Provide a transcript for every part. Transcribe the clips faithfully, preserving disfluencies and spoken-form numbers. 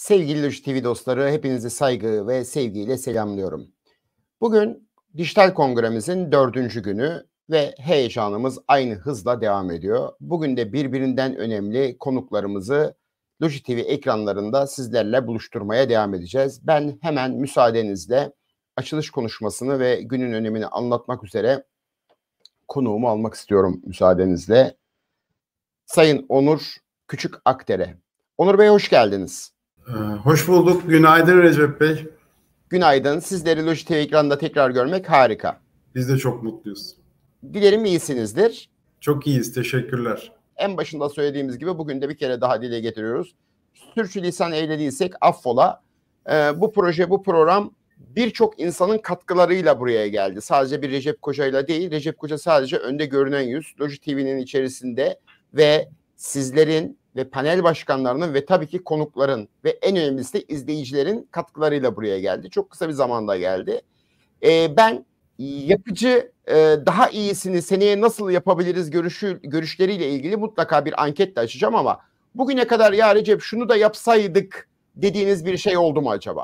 Sevgili Loji T V dostları, hepinizi saygı ve sevgiyle selamlıyorum. Bugün dijital kongremizin dördüncü günü ve heyecanımız aynı hızla devam ediyor. Bugün de birbirinden önemli konuklarımızı Loji T V ekranlarında sizlerle buluşturmaya devam edeceğiz. Ben hemen müsaadenizle açılış konuşmasını ve günün önemini anlatmak üzere konuğumu almak istiyorum müsaadenizle. Sayın Onur Küçük Akdere. Onur Bey, hoş geldiniz. Ee, hoş bulduk. Günaydın Recep Bey. Günaydın. Sizleri Loji T V ekranında tekrar görmek harika. Biz de çok mutluyuz. Dilerim iyisinizdir. Çok iyiyiz. Teşekkürler. En başında söylediğimiz gibi bugün de bir kere daha dile getiriyoruz. Sürçülisan eylediysek affola. Ee, bu proje, bu program birçok insanın katkılarıyla buraya geldi. Sadece bir Recep Koca'yla değil. Recep Koca sadece önde görünen yüz. Loji T V'nin içerisinde ve sizlerin ve panel başkanlarının ve tabii ki konukların ve en önemlisi de izleyicilerin katkılarıyla buraya geldi. Çok kısa bir zamanda geldi. Ee, ben yapıcı, e, daha iyisini seneye nasıl yapabiliriz görüşü, görüşleriyle ilgili mutlaka bir anket de açacağım ama bugüne kadar ya Recep şunu da yapsaydık dediğiniz bir şey oldu mu acaba?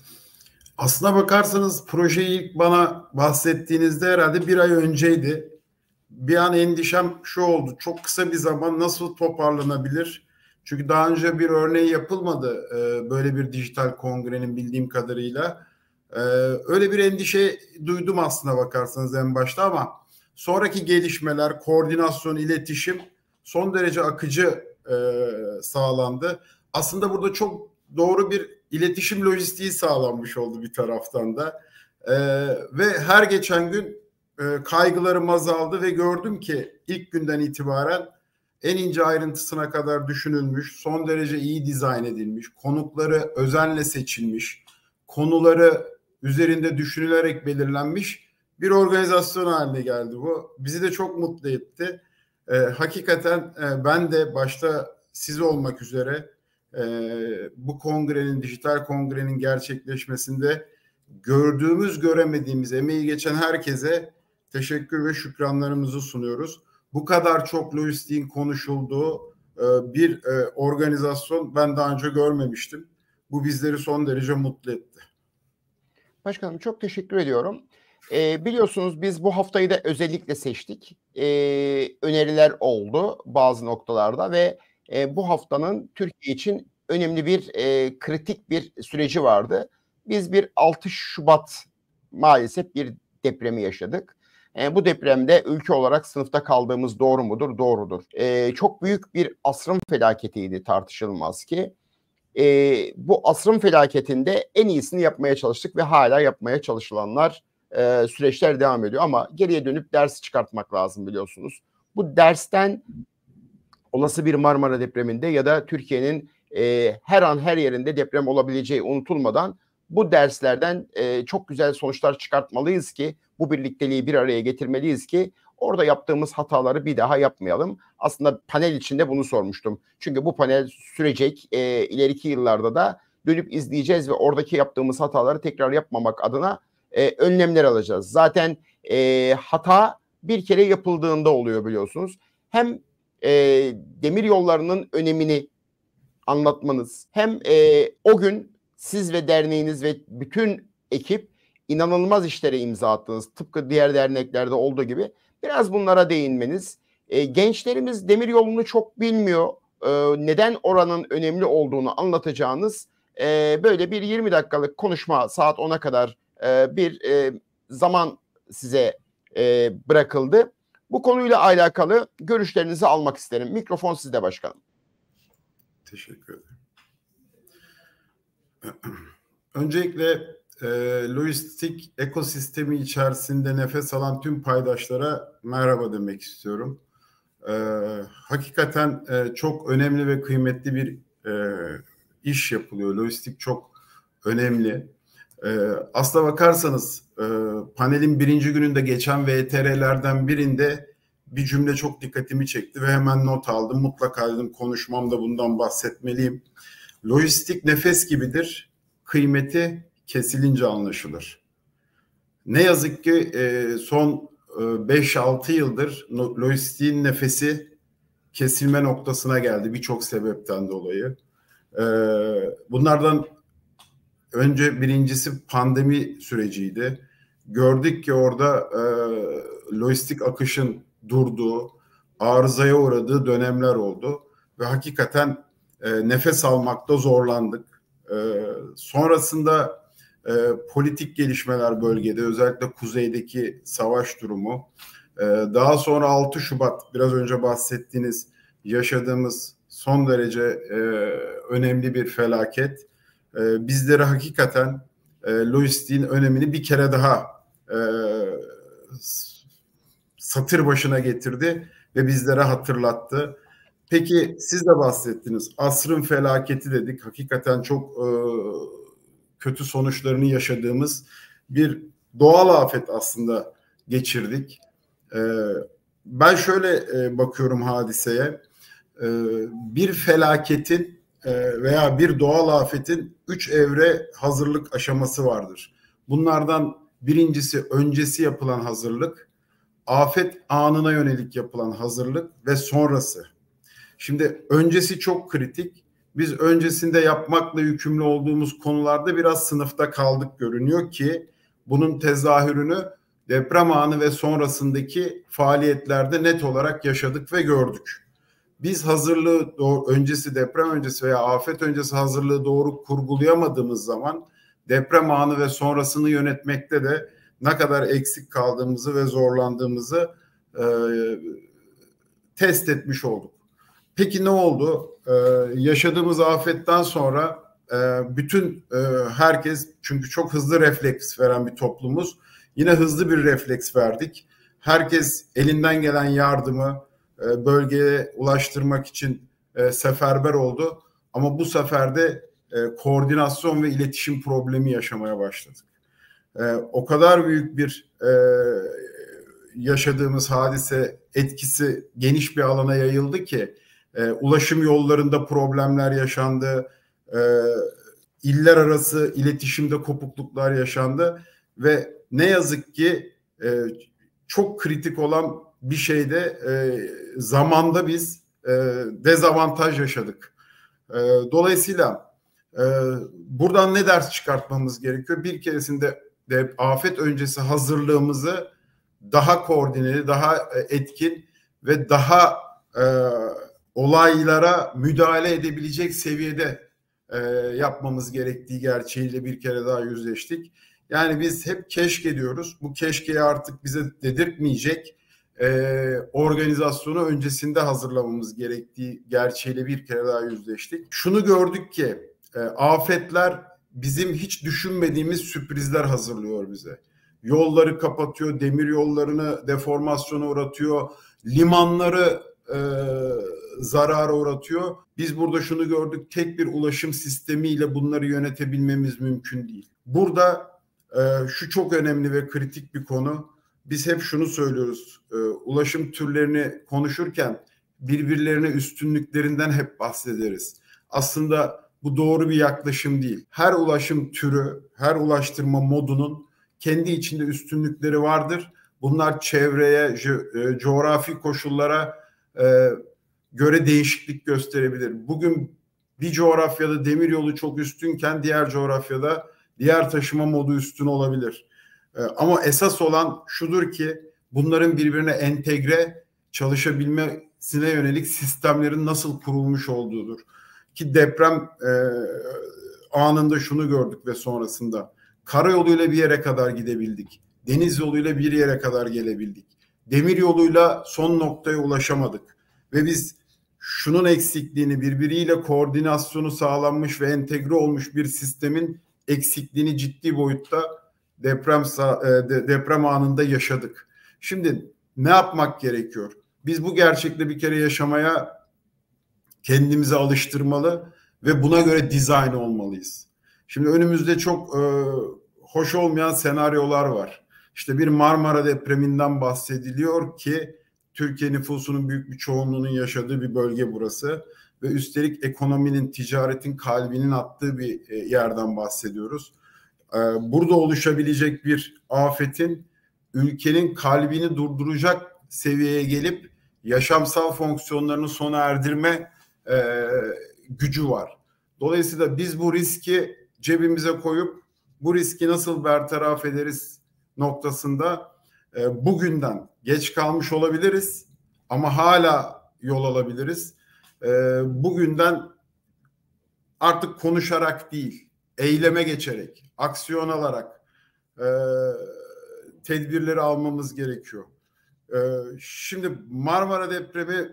Aslına bakarsanız projeyi ilk bana bahsettiğinizde herhalde bir ay önceydi. Bir an endişem şu oldu. Çok kısa bir zaman nasıl toparlanabilir? Çünkü daha önce bir örneği yapılmadı e, böyle bir dijital kongrenin bildiğim kadarıyla. E, öyle bir endişe duydum aslına bakarsanız en başta ama sonraki gelişmeler, koordinasyon, iletişim son derece akıcı e, sağlandı. Aslında burada çok doğru bir iletişim lojistiği sağlanmış oldu bir taraftan da. E, ve her geçen gün kaygılarım azaldı ve gördüm ki ilk günden itibaren en ince ayrıntısına kadar düşünülmüş, son derece iyi dizayn edilmiş, konukları özenle seçilmiş, konuları üzerinde düşünülerek belirlenmiş bir organizasyon haline geldi bu. Bizi de çok mutlu etti. Ee, hakikaten e, ben de başta siz olmak üzere e, bu kongrenin, dijital kongrenin gerçekleşmesinde gördüğümüz, göremediğimiz, emeği geçen herkese teşekkür ve şükranlarımızı sunuyoruz. Bu kadar çok lojistiğin konuşulduğu bir organizasyon ben daha önce görmemiştim. Bu bizleri son derece mutlu etti. Başkanım, çok teşekkür ediyorum. Ee, biliyorsunuz biz bu haftayı da özellikle seçtik. Ee, öneriler oldu bazı noktalarda ve e, bu haftanın Türkiye için önemli bir e, kritik bir süreci vardı. Biz bir altı Şubat maalesef bir depremi yaşadık. E, bu depremde ülke olarak sınıfta kaldığımız doğru mudur? Doğrudur. E, çok büyük bir asrın felaketiydi, tartışılmaz ki. E, bu asrın felaketinde en iyisini yapmaya çalıştık ve hala yapmaya çalışılanlar, e, süreçler devam ediyor. Ama geriye dönüp ders çıkartmak lazım, biliyorsunuz. Bu dersten olası bir Marmara depreminde ya da Türkiye'nin e, her an her yerinde deprem olabileceği unutulmadan bu derslerden e, çok güzel sonuçlar çıkartmalıyız ki, bu birlikteliği bir araya getirmeliyiz ki orada yaptığımız hataları bir daha yapmayalım. Aslında panel içinde bunu sormuştum. Çünkü bu panel sürecek, e, ileriki yıllarda da dönüp izleyeceğiz ve oradaki yaptığımız hataları tekrar yapmamak adına e, önlemler alacağız. Zaten e, hata bir kere yapıldığında oluyor, biliyorsunuz. Hem e, demir yollarının önemini anlatmanız, hem e, o gün siz ve derneğiniz ve bütün ekip inanılmaz işlere imza attınız. Tıpkı diğer derneklerde olduğu gibi biraz bunlara değinmeniz. E, gençlerimiz demir yolunu çok bilmiyor. E, neden oranın önemli olduğunu anlatacağınız e, böyle bir yirmi dakikalık konuşma, saat ona kadar e, bir e, zaman size e, bırakıldı. Bu konuyla alakalı görüşlerinizi almak isterim. Mikrofon sizde başkanım. Teşekkür ederim. Öncelikle e, lojistik ekosistemi içerisinde nefes alan tüm paydaşlara merhaba demek istiyorum. E, hakikaten e, çok önemli ve kıymetli bir e, iş yapılıyor. Lojistik çok önemli. E, aslına bakarsanız e, panelin birinci gününde geçen V T R'lerden birinde bir cümle çok dikkatimi çekti ve hemen not aldım. Mutlaka dedim konuşmamda bundan bahsetmeliyim. Lojistik nefes gibidir. Kıymeti kesilince anlaşılır. Ne yazık ki e, son beş altı yıldır lojistiğin nefesi kesilme noktasına geldi birçok sebepten dolayı. E, bunlardan önce birincisi pandemi süreciydi. Gördük ki orada e, lojistik akışın durduğu, arızaya uğradığı dönemler oldu ve hakikaten e, nefes almakta zorlandık. E, sonrasında e, politik gelişmeler bölgede, özellikle kuzeydeki savaş durumu, e, daha sonra altı Şubat, biraz önce bahsettiğiniz yaşadığımız son derece e, önemli bir felaket, e, bizleri hakikaten e, lojistiğin önemini bir kere daha e, satır başına getirdi ve bizlere hatırlattı. Peki siz de bahsettiniz. Asrın felaketi dedik. Hakikaten çok e, kötü sonuçlarını yaşadığımız bir doğal afet aslında geçirdik. E, ben şöyle e, bakıyorum hadiseye. E, bir felaketin e, veya bir doğal afetin üç evre hazırlık aşaması vardır. Bunlardan birincisi öncesi yapılan hazırlık, afet anına yönelik yapılan hazırlık ve sonrası. Şimdi öncesi çok kritik. Biz öncesinde yapmakla yükümlü olduğumuz konularda biraz sınıfta kaldık görünüyor ki bunun tezahürünü deprem anı ve sonrasındaki faaliyetlerde net olarak yaşadık ve gördük. Biz hazırlığı doğru, öncesi deprem öncesi veya afet öncesi hazırlığı doğru kurgulayamadığımız zaman deprem anı ve sonrasını yönetmekte de ne kadar eksik kaldığımızı ve zorlandığımızı e, test etmiş olduk. Peki ne oldu? Ee, yaşadığımız afetten sonra e, bütün e, herkes, çünkü çok hızlı refleks veren bir toplumuz, yine hızlı bir refleks verdik. Herkes elinden gelen yardımı e, bölgeye ulaştırmak için e, seferber oldu. Ama bu sefer de e, koordinasyon ve iletişim problemi yaşamaya başladık. E, o kadar büyük bir e, yaşadığımız hadise etkisi geniş bir alana yayıldı ki e, ulaşım yollarında problemler yaşandı, e, iller arası iletişimde kopukluklar yaşandı ve ne yazık ki e, çok kritik olan bir şeyde e, zamanda biz e, dezavantaj yaşadık. E, dolayısıyla e, buradan ne ders çıkartmamız gerekiyor? Bir keresinde de afet öncesi hazırlığımızı daha koordineli, daha etkin ve daha e, olaylara müdahale edebilecek seviyede e, yapmamız gerektiği gerçeğiyle bir kere daha yüzleştik. Yani biz hep keşke diyoruz. Bu keşkeyi artık bize dedirtmeyecek e, organizasyonu öncesinde hazırlamamız gerektiği gerçeğiyle bir kere daha yüzleştik. Şunu gördük ki e, afetler bizim hiç düşünmediğimiz sürprizler hazırlıyor bize. Yolları kapatıyor, demir yollarını deformasyona uğratıyor, limanları e, zarara uğratıyor. Biz burada şunu gördük, tek bir ulaşım sistemiyle bunları yönetebilmemiz mümkün değil. Burada e, şu çok önemli ve kritik bir konu. Biz hep şunu söylüyoruz, e, ulaşım türlerini konuşurken birbirlerine üstünlüklerinden hep bahsederiz. Aslında bu doğru bir yaklaşım değil. Her ulaşım türü, her ulaştırma modunun kendi içinde üstünlükleri vardır. Bunlar çevreye, co- e, coğrafi koşullara e, göre değişiklik gösterebilir. Bugün bir coğrafyada demiryolu çok üstünken diğer coğrafyada diğer taşıma modu üstün olabilir. E, ama esas olan şudur ki bunların birbirine entegre çalışabilmesine yönelik sistemlerin nasıl kurulmuş olduğudur. Ki deprem e, anında şunu gördük ve sonrasında karayoluyla bir yere kadar gidebildik. Deniz yoluyla bir yere kadar gelebildik. Demir yoluyla son noktaya ulaşamadık. Ve biz şunun eksikliğini, birbiriyle koordinasyonu sağlanmış ve entegre olmuş bir sistemin eksikliğini ciddi boyutta deprem deprem anında yaşadık. Şimdi ne yapmak gerekiyor? Biz bu gerçekle bir kere yaşamaya kendimizi alıştırmalı ve buna göre dizayn olmalıyız. Şimdi önümüzde çok e, hoş olmayan senaryolar var. İşte bir Marmara depreminden bahsediliyor ki Türkiye nüfusunun büyük bir çoğunluğunun yaşadığı bir bölge burası. Ve üstelik ekonominin, ticaretin kalbinin attığı bir yerden bahsediyoruz. E, burada oluşabilecek bir afetin ülkenin kalbini durduracak seviyeye gelip yaşamsal fonksiyonlarını sona erdirme e, gücü var. Dolayısıyla biz bu riski cebimize koyup bu riski nasıl bertaraf ederiz noktasında e, bugünden geç kalmış olabiliriz ama hala yol alabiliriz. E, bugünden artık konuşarak değil, eyleme geçerek, aksiyon alarak e, tedbirleri almamız gerekiyor. E, şimdi Marmara depremi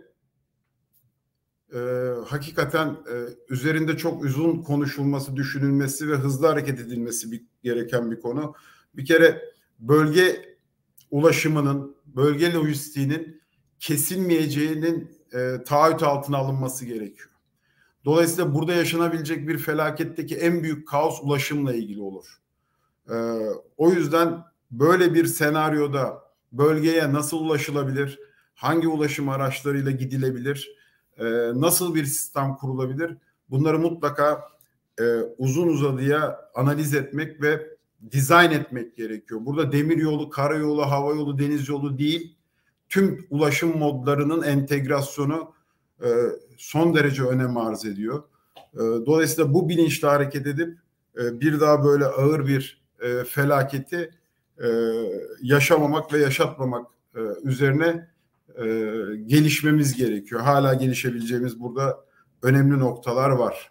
e, hakikaten e, üzerinde çok uzun konuşulması, düşünülmesi ve hızlı hareket edilmesi bir, gereken bir konu. Bir kere bölge ulaşımının, bölge lojistiğinin kesilmeyeceğinin e, taahhüt altına alınması gerekiyor. Dolayısıyla burada yaşanabilecek bir felaketteki en büyük kaos ulaşımla ilgili olur. Ee, o yüzden böyle bir senaryoda bölgeye nasıl ulaşılabilir, hangi ulaşım araçlarıyla gidilebilir, e, nasıl bir sistem kurulabilir, bunları mutlaka e, uzun uzadıya analiz etmek ve dizayn etmek gerekiyor. Burada demiryolu, karayolu, havayolu, deniz yolu değil, tüm ulaşım modlarının entegrasyonu e, son derece önem arz ediyor. E, dolayısıyla bu bilinçle hareket edip e, bir daha böyle ağır bir e, felaketi e, yaşamamak ve yaşatmamak e, üzerine e, gelişmemiz gerekiyor. Hala gelişebileceğimiz burada önemli noktalar var.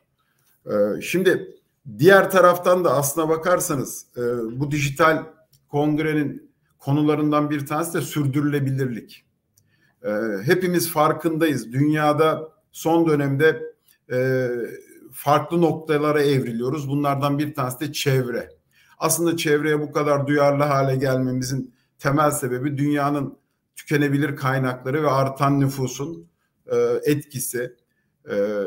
E, şimdi diğer taraftan da aslına bakarsanız e, bu dijital kongrenin konularından bir tanesi de sürdürülebilirlik. E, hepimiz farkındayız. Dünyada son dönemde e, farklı noktalara evriliyoruz. Bunlardan bir tanesi de çevre. Aslında çevreye bu kadar duyarlı hale gelmemizin temel sebebi dünyanın tükenebilir kaynakları ve artan nüfusun e, etkisi. E,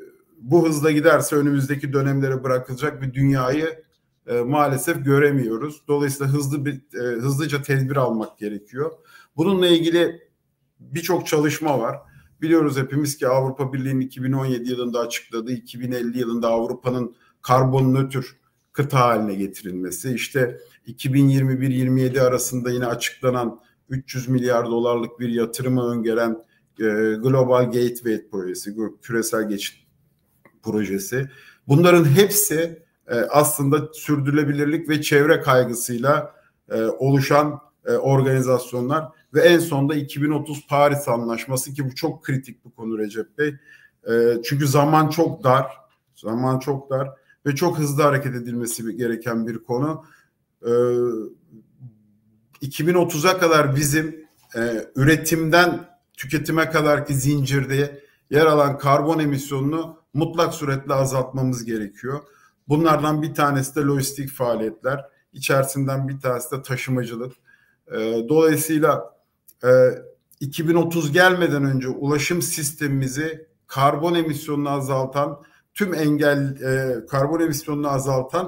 bu hızla giderse önümüzdeki dönemlere bırakılacak bir dünyayı e, maalesef göremiyoruz. Dolayısıyla hızlı bir e, hızlıca tedbir almak gerekiyor. Bununla ilgili birçok çalışma var. Biliyoruz hepimiz ki Avrupa Birliği'nin iki bin on yedi yılında açıkladığı iki bin elli yılında Avrupa'nın karbon nötr kıta haline getirilmesi, işte iki bin yirmi bir yirmi yedi arasında yine açıklanan üç yüz milyar dolarlık bir yatırımı öngören e, Global Gateway projesi, küresel geçit projesi. Bunların hepsi e, aslında sürdürülebilirlik ve çevre kaygısıyla e, oluşan e, organizasyonlar ve en sonunda iki bin otuz Paris Anlaşması, ki bu çok kritik bir konu Recep Bey. E, çünkü zaman çok dar, zaman çok dar ve çok hızlı hareket edilmesi gereken bir konu. E, iki bin otuza kadar bizim e, üretimden tüketime kadarki zincirde yer alan karbon emisyonunu mutlak suretle azaltmamız gerekiyor. Bunlardan bir tanesi de lojistik faaliyetler, içerisinden bir tanesi de taşımacılık. E, dolayısıyla e, iki bin otuz gelmeden önce ulaşım sistemimizi karbon emisyonunu azaltan, tüm engel e, karbon emisyonunu azaltan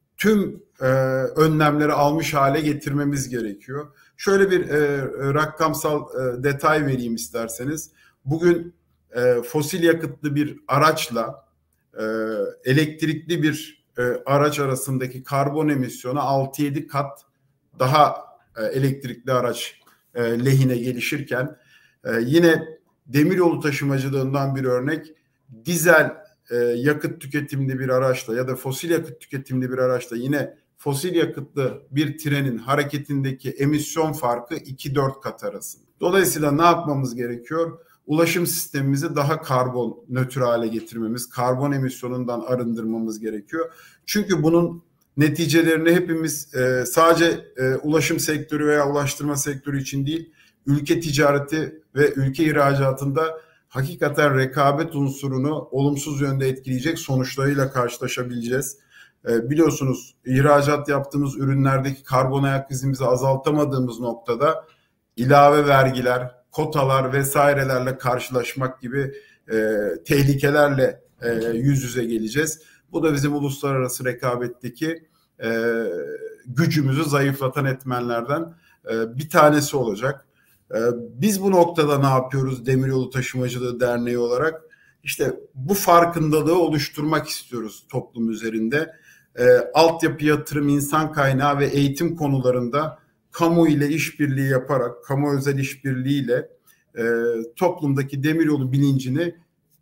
tüm e, önlemleri almış hale getirmemiz gerekiyor. Şöyle bir e, rakamsal e, detay vereyim isterseniz. Bugün e, fosil yakıtlı bir araçla e, elektrikli bir e, araç arasındaki karbon emisyonu altı yedi kat daha e, elektrikli araç e, lehine gelişirken e, yine demiryolu taşımacılığından bir örnek, dizel e, yakıt tüketimli bir araçla ya da fosil yakıt tüketimli bir araçla yine fosil yakıtlı bir trenin hareketindeki emisyon farkı iki dört kat arasında. Dolayısıyla ne yapmamız gerekiyor? Ulaşım sistemimizi daha karbon nötr hale getirmemiz, karbon emisyonundan arındırmamız gerekiyor. Çünkü bunun neticelerini hepimiz e, sadece e, ulaşım sektörü veya ulaştırma sektörü için değil, ülke ticareti ve ülke ihracatında hakikaten rekabet unsurunu olumsuz yönde etkileyecek sonuçlarıyla karşılaşabileceğiz. E, biliyorsunuz ihracat yaptığımız ürünlerdeki karbon ayak izimizi azaltamadığımız noktada ilave vergiler, kotalar vesairelerle karşılaşmak gibi e, tehlikelerle e, yüz yüze geleceğiz. Bu da bizim uluslararası rekabetteki e, gücümüzü zayıflatan etmenlerden e, bir tanesi olacak. E, biz bu noktada ne yapıyoruz Demiryolu Taşımacılığı Derneği olarak? İşte bu farkındalığı oluşturmak istiyoruz toplum üzerinde. E, altyapı, yatırım, insan kaynağı ve eğitim konularında kamu ile işbirliği yaparak, kamu özel işbirliğiyle e, toplumdaki demiryolu bilincini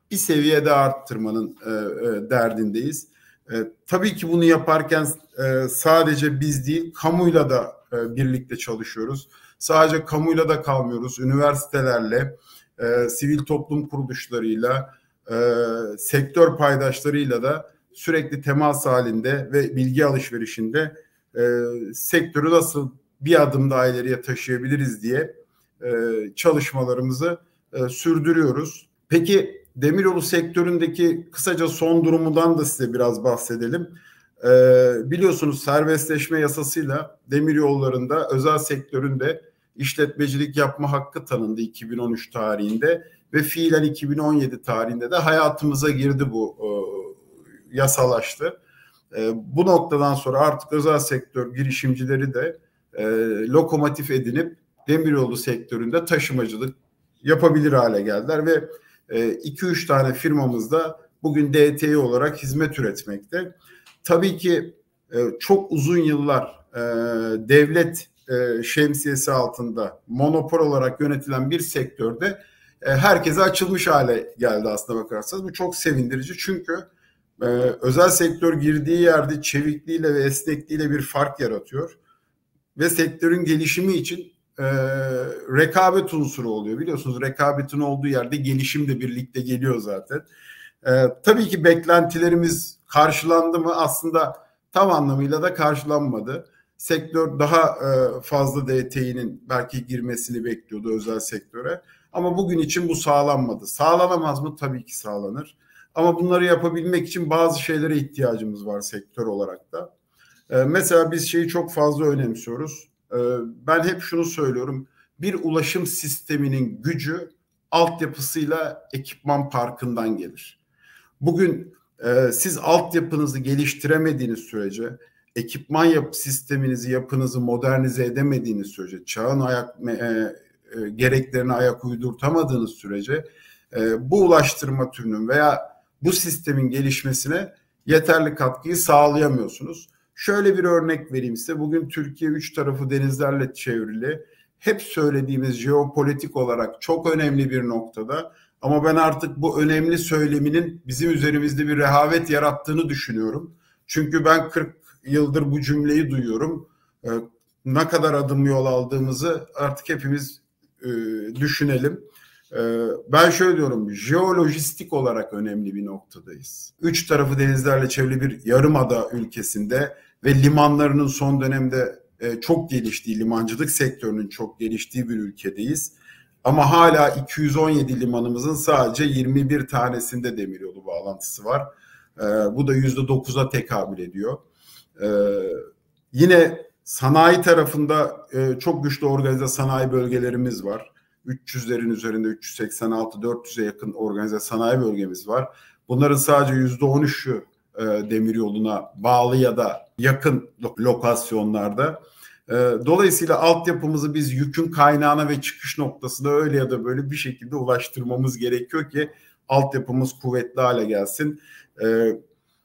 bir seviyede arttırmanın e, e, derdindeyiz. E, tabii ki bunu yaparken e, sadece biz değil, kamuyla da e, birlikte çalışıyoruz. Sadece kamuyla da kalmıyoruz. Üniversitelerle, e, sivil toplum kuruluşlarıyla, e, sektör paydaşlarıyla da sürekli temas halinde ve bilgi alışverişinde e, sektörü nasıl bir adım daha ileriye taşıyabiliriz diye e, çalışmalarımızı e, sürdürüyoruz. Peki demiryolu sektöründeki kısaca son durumundan da size biraz bahsedelim. Ee, biliyorsunuz serbestleşme yasasıyla demiryollarında özel sektöründe işletmecilik yapma hakkı tanındı iki bin on üç tarihinde ve fiilen iki bin on yedi tarihinde de hayatımıza girdi, bu e, yasalaştı. E, bu noktadan sonra artık özel sektör girişimcileri de e, lokomotif edinip demiryolu sektöründe taşımacılık yapabilir hale geldiler ve iki üç tane firmamız da bugün D T İ olarak hizmet üretmekte. Tabii ki çok uzun yıllar devlet şemsiyesi altında monopol olarak yönetilen bir sektörde herkese açılmış hale geldi aslına bakarsanız. Bu çok sevindirici çünkü özel sektör girdiği yerde çevikliğiyle ve esnekliğiyle bir fark yaratıyor ve sektörün gelişimi için E, rekabet unsuru oluyor. Biliyorsunuz rekabetin olduğu yerde gelişim de birlikte geliyor zaten. E, tabii ki beklentilerimiz karşılandı mı? Aslında tam anlamıyla da karşılanmadı. Sektör daha e, fazla D T İ'nin belki girmesini bekliyordu özel sektöre. Ama bugün için bu sağlanmadı. Sağlanamaz mı? Tabii ki sağlanır. Ama bunları yapabilmek için bazı şeylere ihtiyacımız var sektör olarak da. E, mesela biz şeyi çok fazla önemsiyoruz. Ben hep şunu söylüyorum. Bir ulaşım sisteminin gücü altyapısıyla ekipman parkından gelir. Bugün e, siz altyapınızı geliştiremediğiniz sürece, ekipman yap sisteminizi, yapınızı modernize edemediğiniz sürece, çağın ayak e, e, gereklerine ayak uydurtamadığınız sürece e, bu ulaştırma türünün veya bu sistemin gelişmesine yeterli katkıyı sağlayamıyorsunuz. Şöyle bir örnek vereyim size. Bugün Türkiye üç tarafı denizlerle çevrili. Hep söylediğimiz jeopolitik olarak çok önemli bir noktada. Ama ben artık bu önemli söyleminin bizim üzerimizde bir rehavet yarattığını düşünüyorum. Çünkü ben kırk yıldır bu cümleyi duyuyorum. Ee, ne kadar adım yol aldığımızı artık hepimiz e, düşünelim. Ee, ben şöyle diyorum, jeolojistik olarak önemli bir noktadayız. Üç tarafı denizlerle çevrili bir yarımada ülkesinde ve limanlarının son dönemde e, çok geliştiği, limancılık sektörünün çok geliştiği bir ülkedeyiz. Ama hala iki yüz on yedi limanımızın sadece yirmi bir tanesinde demiryolu bağlantısı var. E, bu da yüzde dokuza tekabül ediyor. E, yine sanayi tarafında e, çok güçlü organize sanayi bölgelerimiz var. üç yüzlerin üzerinde üç yüz seksen altı dört yüze yakın organize sanayi bölgemiz var. Bunların sadece yüzde on üçü e, demiryoluna bağlı ya da yakın lokasyonlarda. E, dolayısıyla altyapımızı biz yükün kaynağına ve çıkış noktasına öyle ya da böyle bir şekilde ulaştırmamız gerekiyor ki altyapımız kuvvetli hale gelsin. E,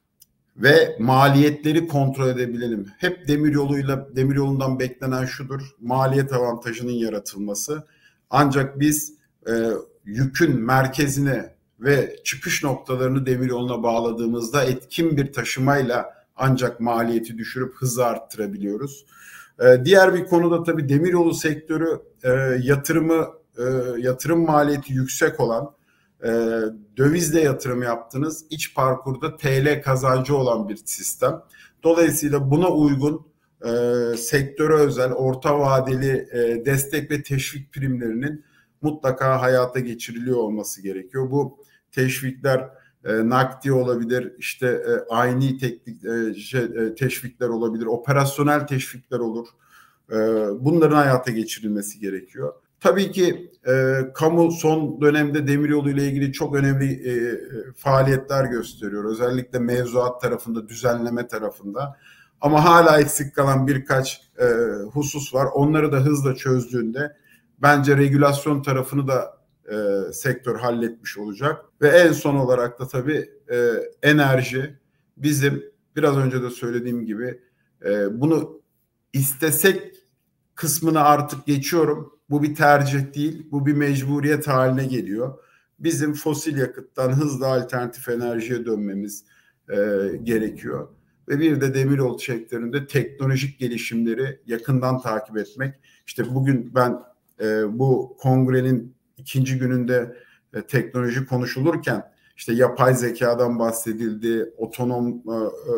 ve maliyetleri kontrol edebilelim. Hep demiryoluyla demiryolundan beklenen şudur: maliyet avantajının yaratılması. Ancak biz e, yükün merkezine ve çıkış noktalarını demiryoluna bağladığımızda etkin bir taşımayla ancak maliyeti düşürüp hızı arttırabiliyoruz. E, diğer bir konuda tabii demiryolu sektörü e, yatırımı e, yatırım maliyeti yüksek olan, e, dövizle yatırım yaptığınız, iç parkurda T L kazancı olan bir sistem. Dolayısıyla buna uygun e, sektöre özel orta vadeli e, destek ve teşvik primlerinin mutlaka hayata geçiriliyor olması gerekiyor. Bu teşvikler e, nakdi olabilir, işte e, aynı teknik e, şey, e, teşvikler olabilir, operasyonel teşvikler olur. E, bunların hayata geçirilmesi gerekiyor. Tabii ki e, kamu son dönemde demiryolu ile ilgili çok önemli e, faaliyetler gösteriyor. Özellikle mevzuat tarafında, düzenleme tarafında. Ama hala eksik kalan birkaç e, husus var. Onları da hızla çözdüğünde bence regülasyon tarafını da e, sektör halletmiş olacak. Ve en son olarak da tabii e, enerji. Bizim biraz önce de söylediğim gibi e, bunu istesek kısmını artık geçiyorum. Bu bir tercih değil, bu bir mecburiyet haline geliyor. bizim fosil yakıttan hızlı alternatif enerjiye dönmemiz e, gerekiyor. Ve bir de demiryolu sektöründe teknolojik gelişimleri yakından takip etmek. İşte bugün ben e, bu kongrenin ikinci gününde e, teknoloji konuşulurken işte yapay zekadan bahsedildi, otonom e,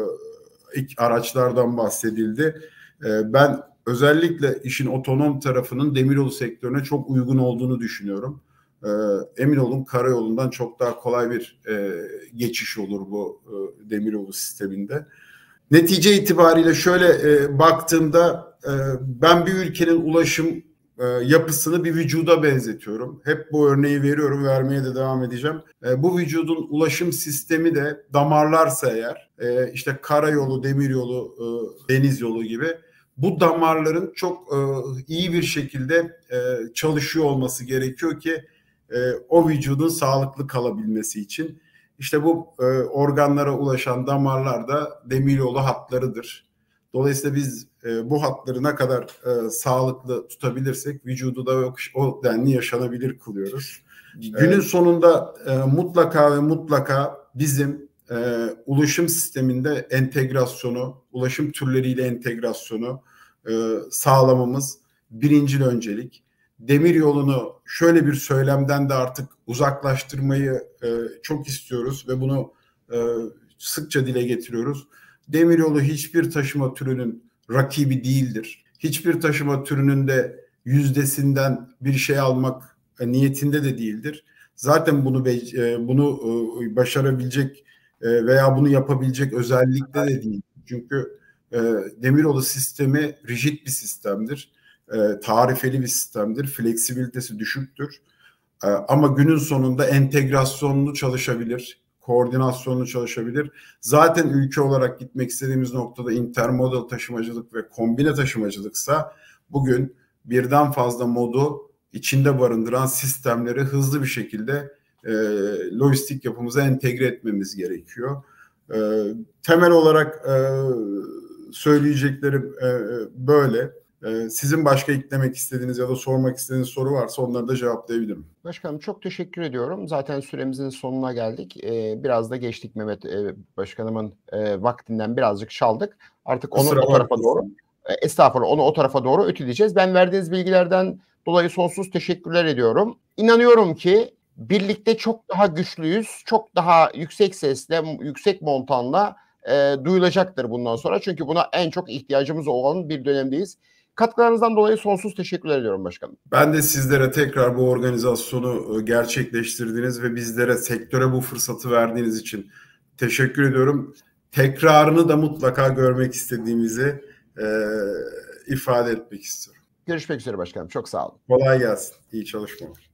e, araçlardan bahsedildi. E, ben özellikle işin otonom tarafının demiryolu sektörüne çok uygun olduğunu düşünüyorum. E, emin olun karayolundan çok daha kolay bir e, geçiş olur bu e, demiryolu sisteminde. Netice itibariyle şöyle e, baktığımda e, ben bir ülkenin ulaşım e, yapısını bir vücuda benzetiyorum. Hep bu örneği veriyorum, vermeye de devam edeceğim. E, bu vücudun ulaşım sistemi de damarlarsa eğer, e, işte karayolu, demiryolu, e, deniz yolu gibi bu damarların çok e, iyi bir şekilde e, çalışıyor olması gerekiyor ki e, o vücudun sağlıklı kalabilmesi için. İşte bu e, organlara ulaşan damarlar da demiryolu hatlarıdır. Dolayısıyla biz e, bu hatları ne kadar e, sağlıklı tutabilirsek vücudu da o, o denli yaşanabilir kılıyoruz. Günün evet. sonunda e, mutlaka ve mutlaka bizim e, ulaşım sisteminde entegrasyonu, ulaşım türleriyle entegrasyonu e, sağlamamız birincil öncelik. Demiryolunu şöyle bir söylemden de artık uzaklaştırmayı e, çok istiyoruz ve bunu e, sıkça dile getiriyoruz. Demiryolu hiçbir taşıma türünün rakibi değildir. Hiçbir taşıma türünün de yüzdesinden bir şey almak e, niyetinde de değildir. Zaten bunu e, bunu e, başarabilecek e, veya bunu yapabilecek özellikte de değil. Çünkü e, demiryolu sistemi rigid bir sistemdir. E, tarifeli bir sistemdir. Fleksibilitesi düşüktür. E, ama günün sonunda entegrasyonlu çalışabilir, koordinasyonlu çalışabilir. Zaten ülke olarak gitmek istediğimiz noktada intermodal taşımacılık ve kombine taşımacılıksa bugün birden fazla modu içinde barındıran sistemleri hızlı bir şekilde e, lojistik yapımıza entegre etmemiz gerekiyor. E, temel olarak e, söyleyeceklerim e, böyle. Sizin başka eklemek istediğiniz ya da sormak istediğiniz soru varsa onları da cevaplayabilirim. Başkanım çok teşekkür ediyorum. Zaten süremizin sonuna geldik. Biraz da geçtik Mehmet Başkanımın vaktinden birazcık çaldık. Artık onu o tarafa doğru, estağfurullah onu o tarafa doğru ötüleyeceğiz. Ben verdiğiniz bilgilerden dolayı sonsuz teşekkürler ediyorum. İnanıyorum ki birlikte çok daha güçlüyüz. Çok daha yüksek sesle, yüksek montanla duyulacaktır bundan sonra. Çünkü buna en çok ihtiyacımız olan bir dönemdeyiz. Katkılarınızdan dolayı sonsuz teşekkürler ediyorum başkanım. Ben de sizlere tekrar bu organizasyonu gerçekleştirdiğiniz ve bizlere, sektöre bu fırsatı verdiğiniz için teşekkür ediyorum. Tekrarını da mutlaka görmek istediğimizi e, ifade etmek istiyorum. Görüşmek üzere başkanım. Çok sağ olun. Kolay gelsin. İyi çalışmalar.